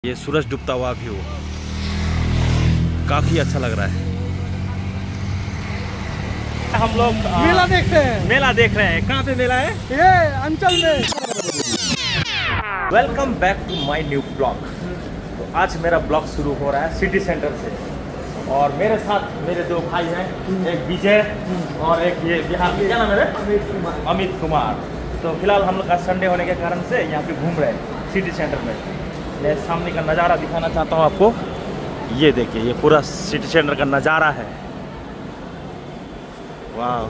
ये सूरज डूबता हुआ व्यू काफी अच्छा लग रहा है। हम लोग मेला देख रहे हैं। मेला देख रहे हैं। कहाँ पे मेला है? ये अंचल में। Welcome back to my new blog. तो आज मेरा ब्लॉग शुरू हो रहा है सिटी सेंटर से, और मेरे साथ मेरे दो भाई हैं, एक विजय और एक ये बिहार के, क्या नाम है? अमित कुमार। तो फिलहाल हम लोग का संडे होने के कारण से यहाँ पे घूम रहे हैं सिटी सेंटर में। मैं सामने का नज़ारा दिखाना चाहता हूँ आपको। ये देखिए, ये पूरा सिटी सेंटर का नज़ारा है। वाह।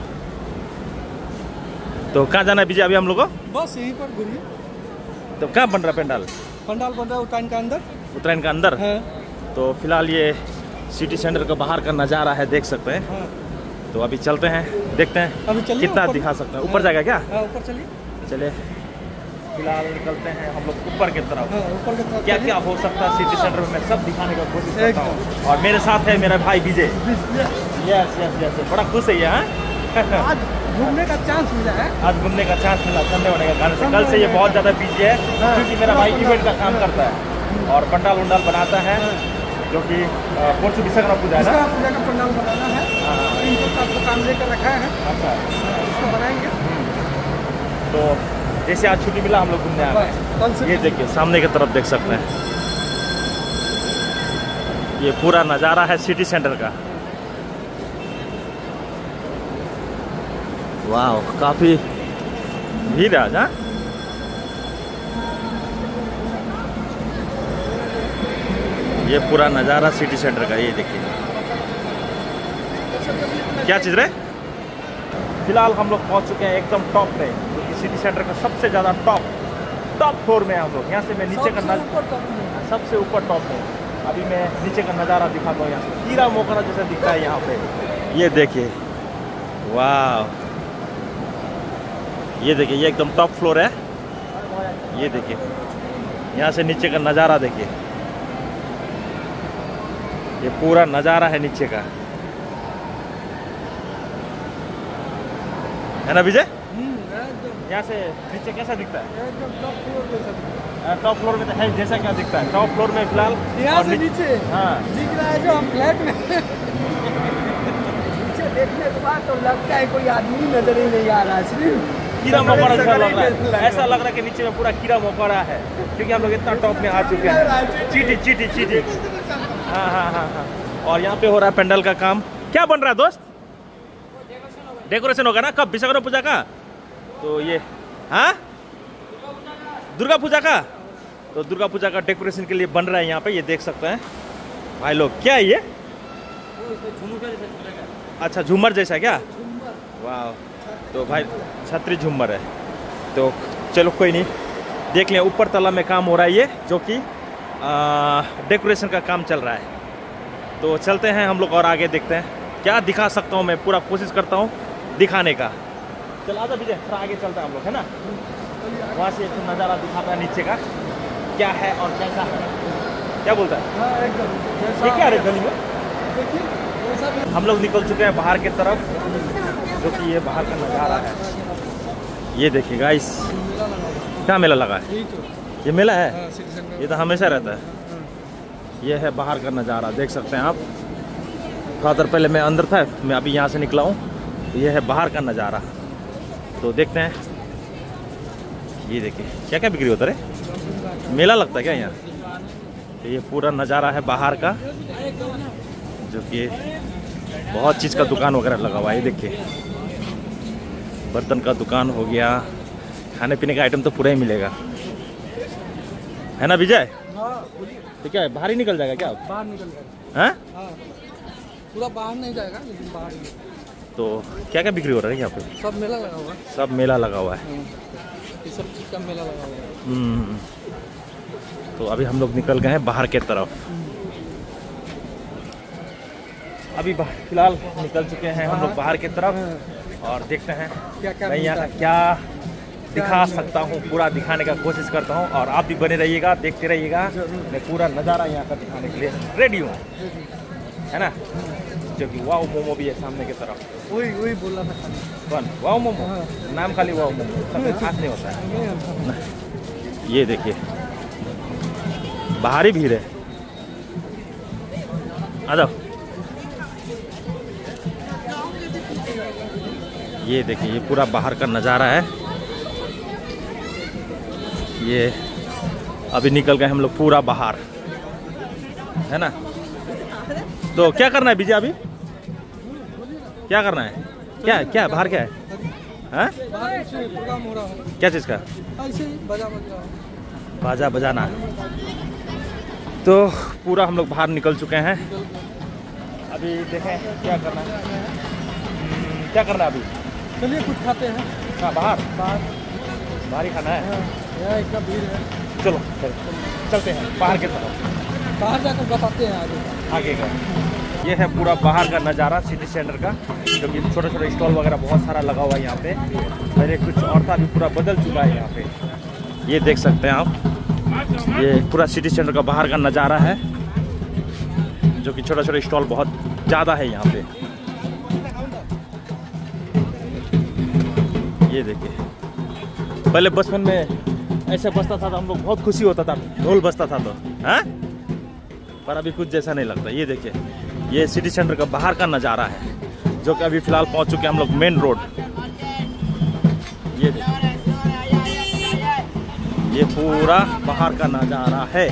तो कहाँ जाना है विजय अभी हम लोग को? बस यहीं पर घूमिए। तो क्या बन रहा है पंडाल? पंडाल बन रहा है उत्तरायण का अंदर। उत्तरायण का अंदर है। तो फिलहाल ये सिटी सेंटर का बाहर का नज़ारा है, देख सकते हैं। हाँ। तो अभी चलते हैं, देखते हैं अभी चलिए कितना ऊपर। दिखा सकते हैं। ऊपर जाएगा क्या? हाँ, ऊपर चलिए। चले फिलहाल निकलते हैं हम लोग ऊपर की तरफ। हाँ, ऊपर की तरफ क्या चलिए। क्या हो सकता है सिटी सेंटर में, मैं सब दिखाने का कोशिश करता हूँ। और मेरे साथ है मेरा भाई विजय। यस यस यस, बड़ा खुश है ये। हाँ, आज घूमने का चांस मिला है। आज घूमने का चांस मिला संडे होने के कारण से। कल से ये बहुत ज़्यादा बिजी है क्योंकि मेरा भाई इवेंट का काम करता है और पंडाल वंडाल बनाता है, जो कि परसों विश्वकर्मा पूजा है ना। पूजा का पंडाल बनाना है। इनको सबको काम लेकर रखा है। अच्छा, इसको बनाएंगे। तो जैसे आज छुट्टी मिला हम लोग घूमने आ गए। ये देखिए सामने की तरफ देख सकते हैं, ये पूरा नज़ारा है सिटी सेंटर का। वाह, काफी भीड़ है आज। हाँ, ये पूरा नज़ारा सिटी सेंटर का, ये देखिए। क्या चीज़ रहे? फिलहाल हम लोग पहुंच चुके हैं एकदम टॉप पे, क्योंकि सिटी सेंटर का सबसे ज़्यादा टॉप फ्लोर में हम लोग। यहाँ से मैं नीचे का सबसे ऊपर टॉप में। अभी मैं नीचे का नज़ारा दिखाता हूँ। यहाँ से कीड़ा मोकरा जैसा दिखता है यहाँ पे। ये देखिए, वाह, ये देखिए, ये एकदम टॉप फ्लोर है। ये देखिए, यहाँ से नीचे का नज़ारा देखिए, ये पूरा नज़ारा है नीचे का, है ना विजय? यहाँ से नीचे कैसा दिखता है? टॉप फ्लोर में तो है जैसा क्या दिखता है? टॉप फ्लोर में फिलहाल यहाँ से नीचे हाँ दिख रहा है जो हम फ्लैट में। नीचे देखने के बाद तो लगता है कोई आदमी नजर ही नहीं आ रहा है, सिर्फ कीड़ा मकोड़ा जैसा लग रहा है। ऐसा लग रहा है कि नीचे में पूरा कीड़ा मकोड़ा है, क्योंकि हम लोग इतना टॉप में आ चुके हैं। चीटी चीटी चीटी। हाँ हाँ हाँ हाँ। और यहाँ पे हो रहा है पंडाल का काम। क्या बन रहा है दोस्त? डेकोरेशन होगा ना? कब? विश्वकर्मा पूजा का? तो ये हाँ, दुर्गा पूजा का। तो दुर्गा पूजा का डेकोरेशन के लिए बन रहा है यहाँ पे, ये देख सकते हैं भाई लोग। क्या है ये? अच्छा, झूमर जैसा क्या? वाह। तो भाई छतरी झूमर है। तो चलो कोई नहीं, देख लें। ऊपर तला में काम हो रहा है ये, जो कि डेकोरेशन का काम चल रहा है। तो चलते हैं हम लोग और आगे देखते हैं क्या दिखा सकता हूँ। मैं पूरा कोशिश करता हूँ दिखाने का। चल आजा विजय, थोड़ा आगे चलते हैं हम लोग, है ना। वहाँ से एक नज़ारा दिखाता है नीचे का, क्या है और कैसा है। क्या बोलता है? ये क्या है गली में? हम लोग निकल चुके हैं बाहर की तरफ, जो कि ये बाहर का नज़ारा है। ये देखिए गाइस, क्या मेला लगा है? ये मेला है? ये तो हमेशा रहता है। ये है बाहर का नज़ारा, देख सकते हैं आप। थोड़ा देर पहले मैं अंदर था, मैं अभी यहाँ से निकला हूँ। ये है बाहर का नज़ारा, तो देखते हैं। ये देखिए क्या क्या बिक्री होता है। मेला लगता है क्या यहाँ? तो ये पूरा नज़ारा है बाहर का, जो कि बहुत चीज़ का दुकान वगैरह लगा हुआ है। ये देखिए, बर्तन का दुकान हो गया, खाने पीने का आइटम तो पूरा ही मिलेगा, है ना विजय? तो क्या है, बाहर ही निकल जाएगा क्या? बाहर निकल जाएगा। हाँ, पूरा बाहर नहीं जाएगा, लेकिन बाहर। तो क्या क्या बिक्री हो रहा है यहाँ पे? सब मेला लगा हुआ है। सब मेला लगा हुआ है। ये सब चीज़ का मेला लगा हुआ है। तो अभी हम लोग निकल गए हैं बाहर के तरफ। अभी फिलहाल निकल चुके हैं हम लोग बाहर की तरफ, और देखते हैं मैं यहाँ का क्या दिखा सकता हूँ। पूरा दिखाने का कोशिश करता हूँ, और आप भी बने रहिएगा, देखते रहिएगा। मैं पूरा नज़ारा यहाँ का दिखाने के लिए रेडी हूँ, है ना। जो कि वाओ मोमो भी है सामने की तरफ। वही बोल रहा था। कौन? वाओ मोमो? नाम खाली वाओ मोमो, सब खास नहीं होता है। ये देखिए, बाहरी भीड़ है। आ जाओ। ये देखिए, ये पूरा बाहर का नज़ारा है। ये अभी निकल गए हम लोग पूरा बाहर, है ना। तो क्या करना है विजय अभी? क्या करना है? क्या क्या बाहर क्या है? हाँ? क्या चीज़ का? बाजा बजाना। तो पूरा हम लोग बाहर निकल चुके हैं। अभी देखें क्या करना है। क्या करना है अभी? चलिए कुछ खाते हैं। हाँ, बाहर ही खाना है। यहाँ इतना भीड़ है। चलो चलते हैं बाहर की तरफ। बाहर जाकर बताते हैं आगे का। ये है पूरा बाहर का नज़ारा सिटी सेंटर का, जो कि छोटे छोटे स्टॉल वगैरह बहुत सारा लगा हुआ है यहाँ पे। पहले कुछ और था, अभी पूरा बदल चुका है यहाँ पे। ये देख सकते हैं आप, ये पूरा सिटी सेंटर का बाहर का नज़ारा है, जो कि छोटे छोटे स्टॉल बहुत ज़्यादा है यहाँ पे। ये देखिए, पहले बचपन में ऐसे बजता था तो हम लोग बहुत खुशी होता था, ढोल बजता था तो, हाँ? पर अभी कुछ जैसा नहीं लगता। ये देखिए, ये सिटी सेंटर का बाहर का नज़ारा है, जो कि अभी फिलहाल पहुंच चुके हैं हम लोग मेन रोड। ये देखिए, ये पूरा बाहर का नज़ारा है।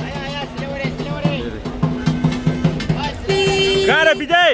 क्या रे विजय?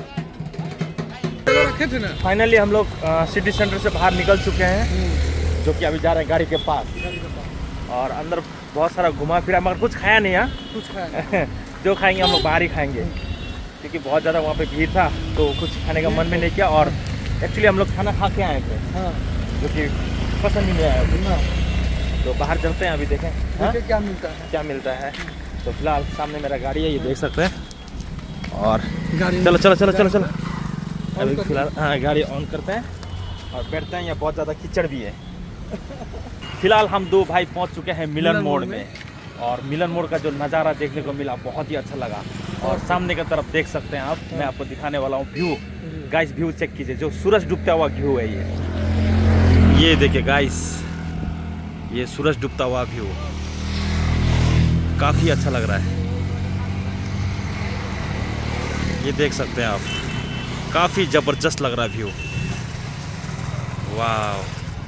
फाइनली हम लोग सिटी सेंटर से बाहर निकल चुके हैं, जो कि अभी जा रहे हैं गाड़ी के पास। और अंदर बहुत सारा घुमा फिरा, मगर कुछ खाया नहीं है। कुछ खाया जो खाएंगे हम लोग बाहर ही खाएंगे, क्योंकि बहुत ज़्यादा वहाँ पे भीड़ था, तो कुछ खाने का मन में नहीं किया। और एक्चुअली हम लोग खाना खा के आए थे, जो कि पसंद ही नहीं आया। तो बाहर चलते हैं, अभी देखें क्या मिलता है, क्या मिलता है। तो फिलहाल सामने मेरा गाड़ी है, ये देख सकते हैं। और चलो चलो चलो चलो चलो अभी फिलहाल हाँ, गाड़ी ऑन करते हैं और बैठते हैं। यहाँ बहुत ज़्यादा कीचड़ भी है। फिलहाल हम दो भाई पहुँच चुके हैं मिलन मोड़ में। और मिलन मोड़ का जो नज़ारा देखने को मिला बहुत ही अच्छा लगा। और सामने की तरफ देख सकते हैं आप, मैं आपको दिखाने वाला हूँ व्यू। गाइस व्यू चेक कीजिए, जो सूरज डूबता हुआ व्यू है ये देखिए गाइस, ये सूरज डूबता हुआ व्यू काफ़ी अच्छा लग रहा है। ये देख सकते हैं आप, काफ़ी ज़बरदस्त लग रहा है व्यू। वाह,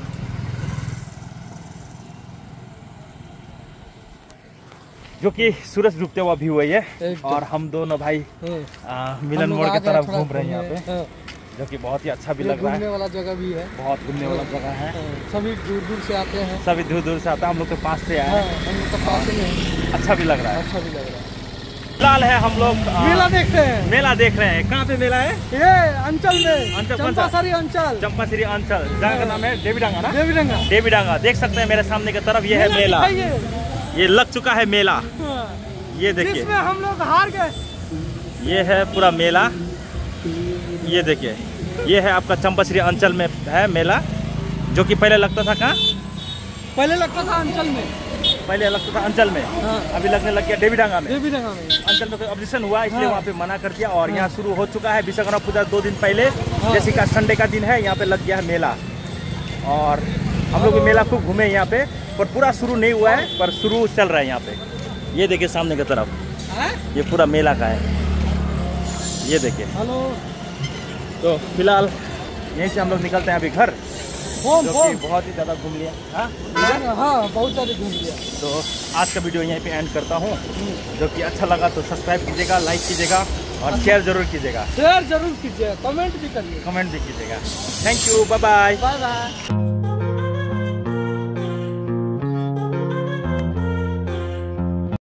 जो कि सूरज डूबते हुआ व्यू है ये। और हम दोनों भाई मिलन मोड़ की तरफ घूम रहे हैं यहाँ पे, जो कि बहुत ही अच्छा भी लग रहा है। घूमने वाला जगह भी है, बहुत घूमने वाला जगह है। सभी दूर दूर से आते हैं, सभी दूर दूर से आता है। हम लोग तो पास से आए हैं, हम लोग तो पास में हैं। अच्छा भी लग रहा है, अच्छा भी लग रहा है। फिलहाल है हम लोग मेला देख रहे हैं। मेला देख रहे हैं। कहाँ पे मेला है? ये अंचल में, अंचल, चंपासरी अंचल, चंपासरी अंचल। जगह का नाम है देवीडांगा ना? देवीडांगा। देवीडांगा देख सकते हैं मेरे सामने की तरफ, ये है मेला। ये लग चुका है मेला, ये देखिए। जिसमें हम लोग हार गए। ये है पूरा मेला, ये देखिए। ये है आपका चंपासरी अंचल में है मेला, जो कि पहले लगता था कहाँ? पहले लगता था अंचल में, पहले लगता था अंचल में। अभी लगने लग गया देवीडांगा में। देवीडांगा में अंचल में कोई ऑब्जेक्शन हुआ, इसलिए वहाँ पे मना कर दिया। और यहाँ शुरू हो चुका है विश्वकर्मा पूजा 2 दिन पहले, जैसे का संडे का दिन है, यहाँ पे लग गया है मेला। और हम लोग मेला खूब घूमे यहाँ पे, पर पूरा शुरू नहीं हुआ है, पर शुरू चल रहा है यहाँ पे। ये देखिए सामने की तरफ, ये पूरा मेला का है, ये देखिए। हेलो। तो फिलहाल यहीं से हम लोग निकलते हैं अभी घर, जो कि बहुत ही ज़्यादा घूम लिया। हाँ, बहुत ज़्यादा घूम लिया। तो आज का वीडियो यहीं पे एंड करता हूँ। जो कि अच्छा लगा तो सब्सक्राइब कीजिएगा, लाइक कीजिएगा और शेयर जरूर कीजिएगा। शेयर जरूर कीजिएगा, कमेंट भी करिए, कमेंट भी कीजिएगा। Thank you, bye bye. Bye bye.